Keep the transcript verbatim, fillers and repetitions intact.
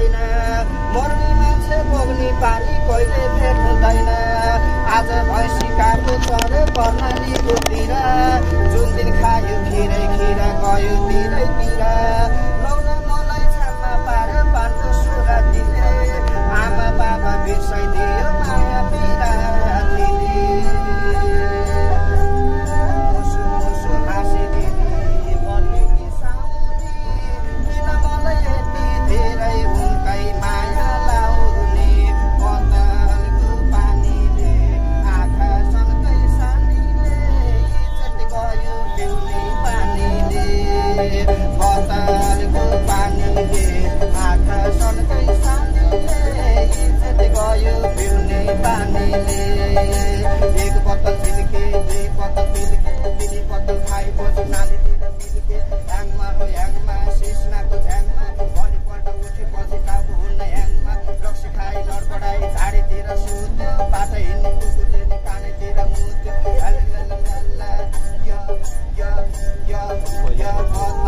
हुँदैन मर्ने मान्छे बोक्ने पानी कहिले फेर हुँदैन आज भैँसीकाको चरे कर्णालीको तिर जुन दिन खायो खिरै खिरा गयो तिरैतिर लौन मलाई छाममा पार पानको सुरा दिले आमा बाबा बिर्साइदियो माया पिरातीले मुसु मुसु हाँसिदिने भन्ने कि साउनी किन मलाई यति धेरै उनकै माया लाउने बदलको पानीले आँखा सन्कै सानीले इज्जत गयो पिउने पानीले बदलको पानीले आँखा सन्कै सानीले इज्जत गयो पिउने पानीले एक बोतल मिल्के दुई बोतल मिल्के तिन बोतल खाएपछि नालीतिर मिल्के ह्याङमा हो ह्याङमा सिस्नाको झ्याङमा भोलिपल्ट उठेपछि टाउको हुन्न ह्याङमा रक्सी खाइ लडबडाइ झाडीतिर सुत्यो बाटो हिँड्ने कुकुरले नि कानेतिर मुत्यो ला ला ला ला ला या या या या